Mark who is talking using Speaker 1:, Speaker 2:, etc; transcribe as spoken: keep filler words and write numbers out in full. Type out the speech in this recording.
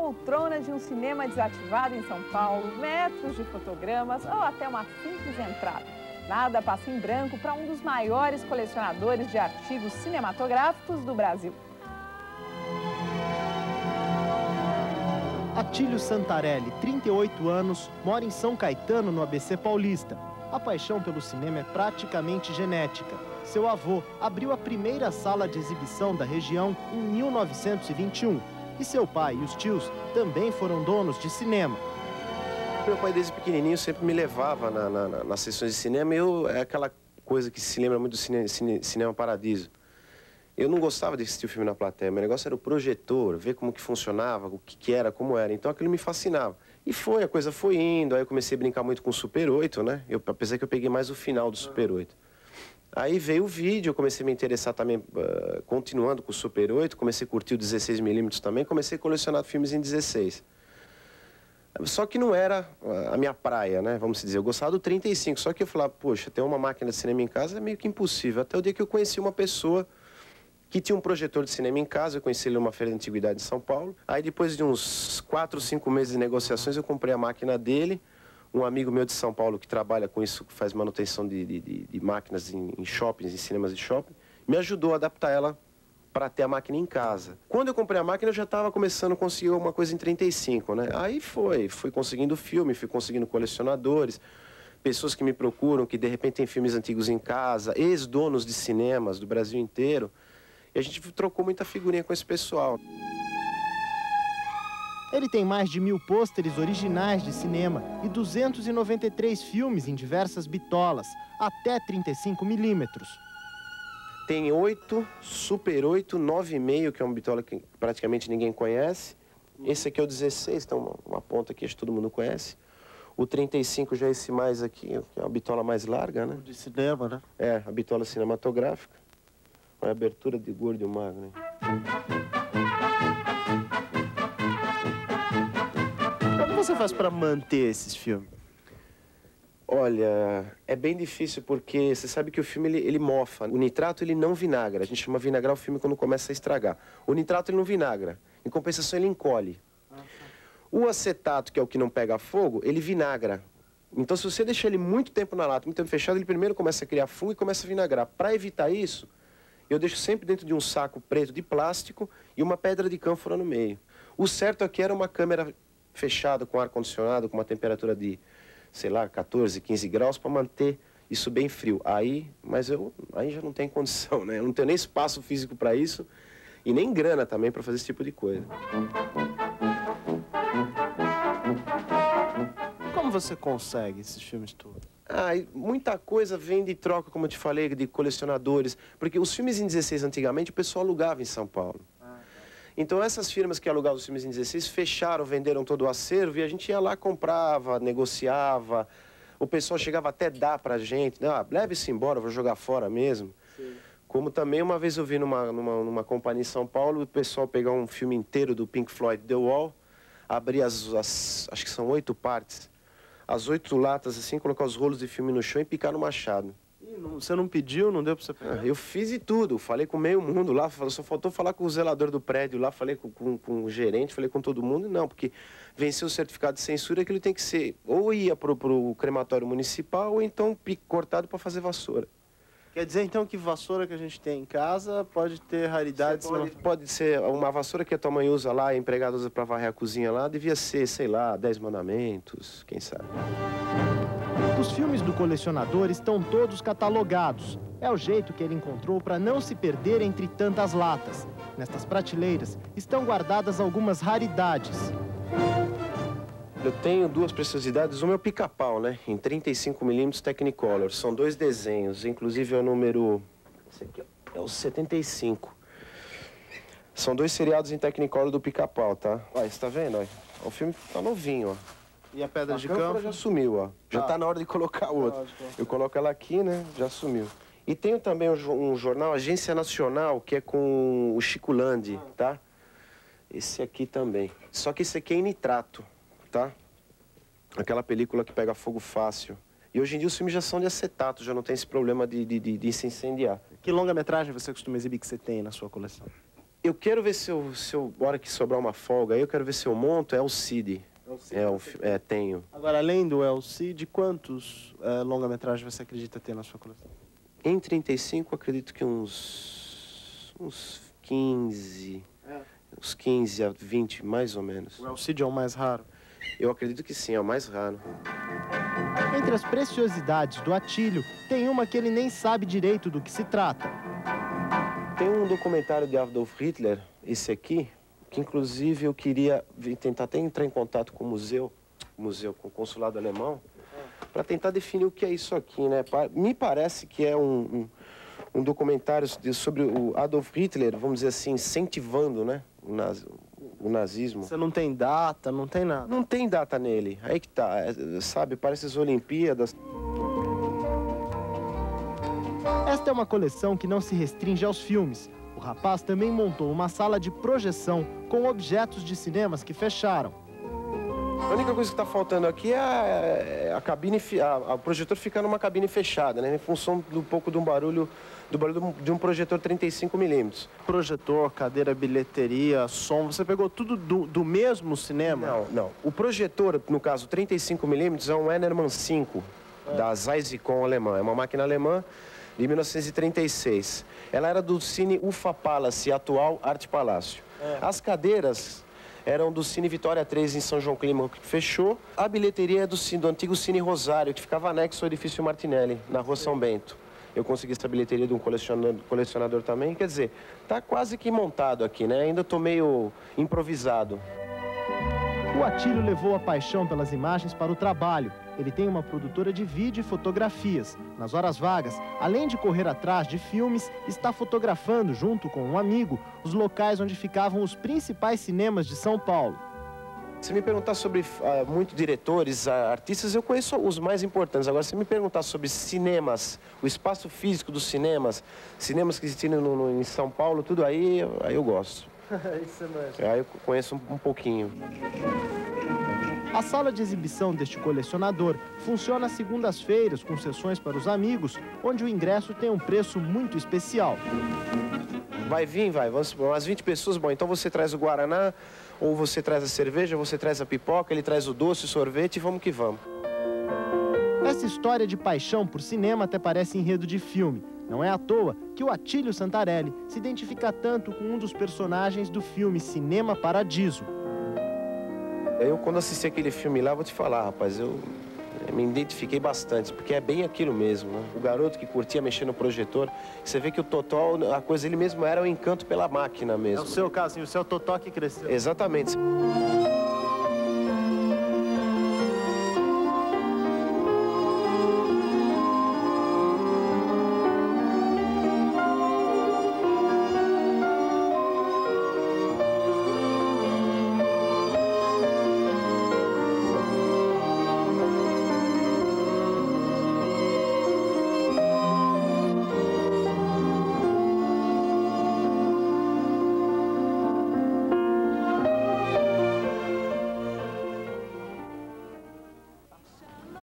Speaker 1: poltrona de um cinema desativado em São Paulo, metros de fotogramas ou até uma simples entrada. Nada passa em branco para um dos maiores colecionadores de artigos cinematográficos do Brasil.
Speaker 2: Atílio Santarelli, trinta e oito anos, mora em São Caetano, no A B C Paulista. A paixão pelo cinema é praticamente genética. Seu avô abriu a primeira sala de exibição da região em mil novecentos e vinte e um. E seu pai e os tios também foram donos de cinema.
Speaker 3: Meu pai, desde pequenininho, sempre me levava na, na, na, nas sessões de cinema. Eu, é aquela coisa que se lembra muito do cine, cine, Cinema Paradiso. Eu não gostava de assistir o filme na plateia. Meu negócio era o projetor, ver como que funcionava, o que, que era, como era. Então aquilo me fascinava. E foi, a coisa foi indo. Aí eu comecei a brincar muito com o Super oito, né? Eu, apesar que eu peguei mais o final do Super oito. Aí veio o vídeo, eu comecei a me interessar também, uh, continuando com o Super oito. Comecei a curtir o dezesseis milímetros também. Comecei a colecionar filmes em dezesseis. Só que não era a minha praia, né? Vamos dizer. Eu gostava do trinta e cinco. Só que eu falava, poxa, ter uma máquina de cinema em casa é meio que impossível. Até o dia que eu conheci uma pessoa que tinha um projetor de cinema em casa. Eu conheci ele numa feira de antiguidade em São Paulo. Aí depois de uns quatro, cinco meses de negociações, eu comprei a máquina dele. Um amigo meu de São Paulo que trabalha com isso, que faz manutenção de, de, de, de máquinas em, em shoppings, em cinemas de shopping, me ajudou a adaptar ela para ter a máquina em casa. Quando eu comprei a máquina, eu já estava começando a conseguir uma coisa em trinta e cinco, né? Aí foi, fui conseguindo filme, fui conseguindo colecionadores, pessoas que me procuram, que de repente têm filmes antigos em casa, ex-donos de cinemas do Brasil inteiro. E a gente trocou muita figurinha com esse pessoal.
Speaker 2: Ele tem mais de mil pôsteres originais de cinema e duzentos e noventa e três filmes em diversas bitolas, até trinta e cinco milímetros.
Speaker 3: Tem oito, Super oito, nove e meio, que é uma bitola que praticamente ninguém conhece. Esse aqui é o dezesseis, então uma, uma ponta aqui, acho que todo mundo conhece. O trinta e cinco já é esse mais aqui, que é uma bitola mais larga, né?
Speaker 2: De cinema, né?
Speaker 3: É, a bitola cinematográfica. Uma abertura de gordo e magro, né?
Speaker 2: Como você faz para manter esses filmes?
Speaker 3: Olha, é bem difícil porque você sabe que o filme ele, ele mofa. O nitrato ele não vinagra. A gente chama vinagrar o filme quando começa a estragar. O nitrato ele não vinagra. Em compensação ele encolhe. O acetato, que é o que não pega fogo, ele vinagra. Então se você deixar ele muito tempo na lata, muito tempo fechado, ele primeiro começa a criar fungo e começa a vinagrar. Para evitar isso, eu deixo sempre dentro de um saco preto de plástico e uma pedra de cânfora no meio. O certo aqui era uma câmera fechada com ar-condicionado, com uma temperatura de, sei lá, quatorze, quinze graus, para manter isso bem frio. Aí, mas eu aí já não tenho condição, né? Eu não tenho nem espaço físico para isso e nem grana também para fazer esse tipo de coisa.
Speaker 2: Como você consegue esses filmes todos?
Speaker 3: Ah, muita coisa vem de troca, como eu te falei, de colecionadores. Porque os filmes em dezesseis, antigamente, o pessoal alugava em São Paulo. Então essas firmas que alugavam os filmes em dezesseis fecharam, venderam todo o acervo e a gente ia lá, comprava, negociava. O pessoal chegava até a dar pra gente, ah, leve isso embora, vou jogar fora mesmo. Sim. Como também uma vez eu vi numa, numa, numa companhia em São Paulo, o pessoal pegar um filme inteiro do Pink Floyd, The Wall, abrir as, as acho que são oito partes, as oito latas assim, colocar os rolos de filme no chão e picar no machado.
Speaker 2: Não, você não pediu, não deu pra você pegar?
Speaker 3: Eu fiz de tudo, falei com meio mundo lá, só faltou falar com o zelador do prédio lá, falei com, com, com o gerente, falei com todo mundo, não, porque venceu o certificado de censura que ele tem que ser, ou ia pro, pro crematório municipal, ou então cortado para fazer vassoura.
Speaker 2: Quer dizer, então, que vassoura que a gente tem em casa pode ter raridades...
Speaker 3: Pode,
Speaker 2: não...
Speaker 3: pode ser uma vassoura que a tua mãe usa lá, a empregada usa para varrer a cozinha lá, devia ser, sei lá, Dez Mandamentos, quem sabe.
Speaker 2: Os filmes do colecionador estão todos catalogados. É o jeito que ele encontrou para não se perder entre tantas latas. Nestas prateleiras estão guardadas algumas raridades.
Speaker 3: Eu tenho duas preciosidades. Uma é o Pica-Pau, né? Em trinta e cinco milímetros Technicolor. São dois desenhos. Inclusive é o número... Esse aqui é o setenta e cinco. São dois seriados em Technicolor do Pica-Pau, tá? Olha, você tá vendo? Olha. O filme tá novinho, ó.
Speaker 2: E a pedra
Speaker 3: a
Speaker 2: de
Speaker 3: campo? Já sumiu, ó. Já
Speaker 2: ah.
Speaker 3: tá na hora de colocar o outro. Eu coloco ela aqui, né? Já sumiu. E tenho também um, um jornal, Agência Nacional, que é com o Chico Landi, tá? Esse aqui também. Só que esse aqui é em nitrato, tá? Aquela película que pega fogo fácil. E hoje em dia os filmes já são de acetato, já não tem esse problema de, de, de, de se incendiar.
Speaker 2: Que longa-metragem você costuma exibir que você tem na sua coleção?
Speaker 3: Eu quero ver se eu, se eu, hora que sobrar uma folga, aí eu quero ver se eu monto, é o Cid. É, um, é, tenho.
Speaker 2: Agora, além do El Cid, quantos é, longa-metragens você acredita ter na sua coleção?
Speaker 3: Em trinta e cinco, acredito que uns, uns quinze, é. uns quinze a vinte, mais ou menos.
Speaker 2: O El Cid é o mais raro?
Speaker 3: Eu acredito que sim, é o mais raro.
Speaker 2: Entre as preciosidades do Atílio, tem uma que ele nem sabe direito do que se trata.
Speaker 3: Tem um documentário de Adolf Hitler, esse aqui, que inclusive eu queria tentar até entrar em contato com o museu, museu com o consulado alemão, para tentar definir o que é isso aqui, né? Me parece que é um, um, um documentário sobre o Adolf Hitler, vamos dizer assim, incentivando, né, o, naz, o nazismo.
Speaker 2: Você não tem data, não tem nada?
Speaker 3: Não tem data nele, aí que tá, é, sabe, parece as Olimpíadas.
Speaker 2: Esta é uma coleção que não se restringe aos filmes. O rapaz também montou uma sala de projeção com objetos de cinemas que fecharam.
Speaker 3: A única coisa que está faltando aqui é a, a cabine, a, a projetor ficar numa cabine fechada, né? Em função do pouco de um barulho, do barulho de um projetor trinta e cinco milímetros.
Speaker 2: Projetor, cadeira, bilheteria, som, você pegou tudo do, do mesmo cinema?
Speaker 3: Não, não. O projetor, no caso trinta e cinco milímetros, é um Enermann cinco, é. da Zeissicon alemã. É uma máquina alemã de mil novecentos e trinta e seis. Ela era do Cine Ufa Palace, atual Arte Palácio. É. As cadeiras eram do Cine Vitória três em São João Clímaco, que fechou. A bilheteria é do, do antigo Cine Rosário, que ficava anexo ao edifício Martinelli, na Rua São Bento. Eu consegui essa bilheteria de um colecionador, colecionador também. Quer dizer, tá quase que montado aqui, né? Ainda tô meio improvisado.
Speaker 2: O Atílio levou a paixão pelas imagens para o trabalho. Ele tem uma produtora de vídeo e fotografias. Nas horas vagas, além de correr atrás de filmes, está fotografando, junto com um amigo, os locais onde ficavam os principais cinemas de São Paulo.
Speaker 3: Se me perguntar sobre uh, muitos diretores, uh, artistas, eu conheço os mais importantes. Agora, se me perguntar sobre cinemas, o espaço físico dos cinemas, cinemas que existem no, no, em São Paulo, tudo aí, aí eu gosto.
Speaker 2: Isso mesmo.
Speaker 3: Aí eu conheço um, um pouquinho.
Speaker 2: A sala de exibição deste colecionador funciona às segundas-feiras com sessões para os amigos, onde o ingresso tem um preço muito especial.
Speaker 3: Vai vir, vai. Vamos, umas vinte pessoas, bom, então você traz o Guaraná, ou você traz a cerveja, você traz a pipoca, ele traz o doce, o sorvete e vamos que vamos.
Speaker 2: Essa história de paixão por cinema até parece enredo de filme. Não é à toa que o Atílio Santarelli se identifica tanto com um dos personagens do filme Cinema Paradiso.
Speaker 3: Eu, quando assisti aquele filme lá, vou te falar, rapaz, eu, eu me identifiquei bastante, porque é bem aquilo mesmo, né? O garoto que curtia mexer no projetor, você vê que o Totó, a coisa, ele mesmo era o encanto pela máquina mesmo.
Speaker 2: É o seu caso, o seu Totó que cresceu.
Speaker 3: Exatamente.